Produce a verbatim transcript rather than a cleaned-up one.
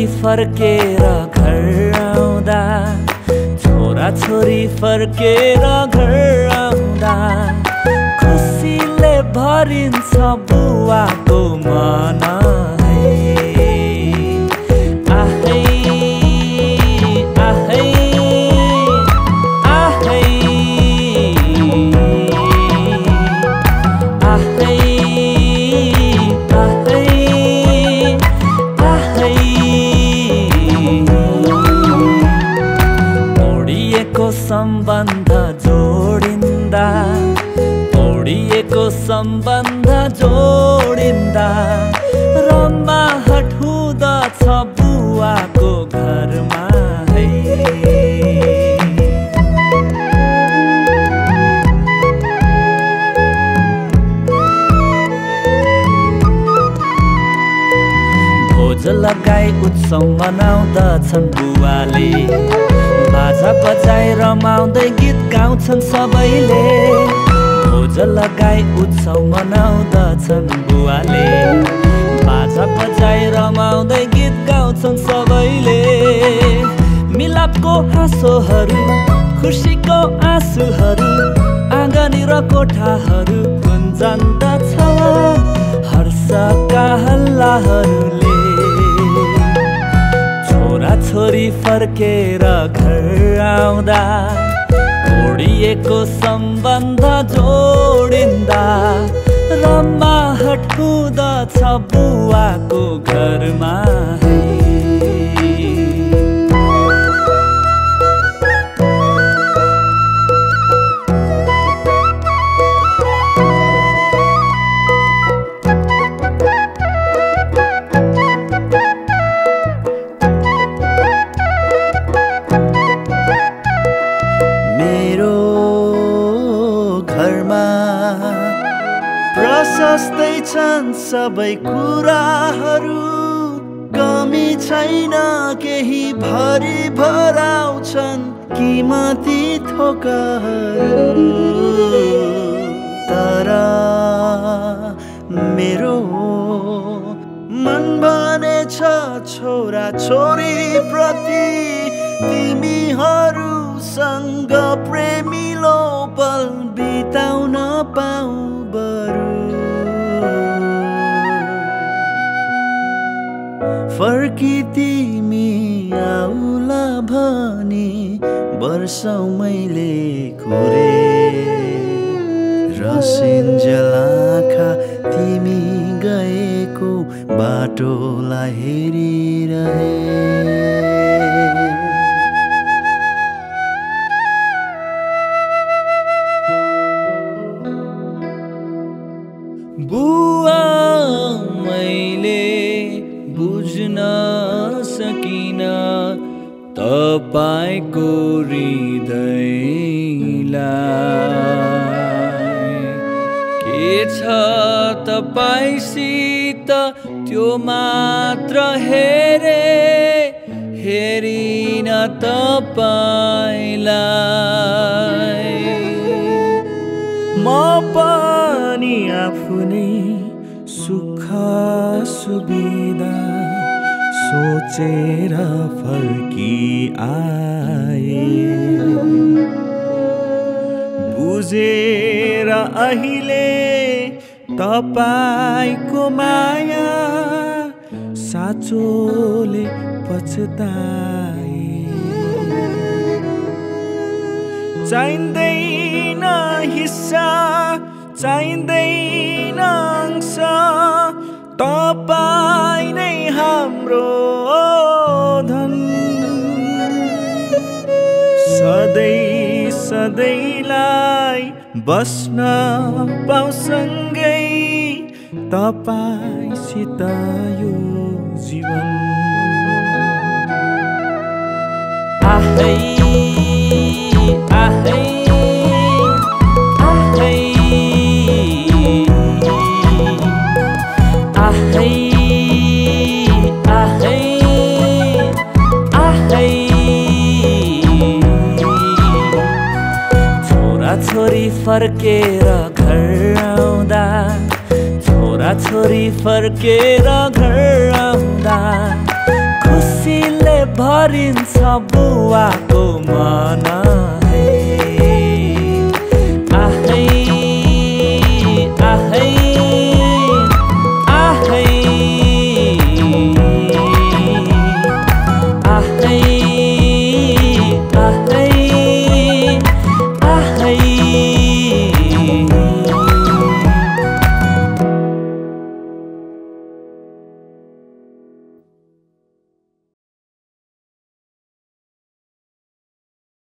फर्केर घर आउँदा, छोरा छोरी फर्केर घर आउँदा खुसीले भरिन्छ बुवाको मन है। आहै आहै आहै आहै सम्बन्ध जोडिन्दा, तोडिएको सम्बन्ध जोडिन्दा रमाहट हुँदछ बुवाको घरमा है। भोज लगाई उत्सव मनाउँदछन् बुवाले, बाजा बजाई रमाउँदै गीत गाउँछन् सबैले। भोज लगाई उत्सव मनाउँदछन् बुवाले, बाजा बजाई रमाउँदै गीत गाउँछन् सबैले। मिलापको हाँसोहरू, खुसीको आँसुहरू, आँगनी र कोठाहरू गुन्जन्दछ हर्षका हल्लाहरूले। छोरा छोरी फर्केर घर आउँदा, तोडिएको सम्बन्ध जोडिन्दा रमाहट हुँदछ बुवाको घरमा है। प्रशस्तै छन् सबै कुराहरू, कमी छैन केही, भरि भराउँछन् किमती थोकहरू। तर मेरो मन भनेछ छोरा छोरी प्रति, तिमीहरूसँग प्रेमिलो पल बिताउन पाऊ बरु। फर्की तिमी आउला भनी वर्षौं मैले कुरे, रसिन्जेल आँखा तिमी गएको बाटोलाई हेरिरहे। बुवा मैले बुझ्न सकिन तपाईको हृदयलाई, के छ तपाईसित त्यो मात्र हेरे, हेरिन तपाईलाई। म पनि आफ्नै सुख सुविधा सोचेर फर्की आए, बुझेर अहिले तपाईको माया साँचोले पछताए। चाहिँदैन हिस्सा, चाहिँदैन अंश, तपाईं नै हाम्रो धन। सधैँ सधैँलाई बस्न पाउँसँगै तपाईसित यो जीवन। आहै आहै आहै आहै आहै आहै। छोरा छोरी फर्केर घर आउँदा, छोरा छोरी फर्केर घर आउँदा खुसीले भरिन्छ बुवाको मन।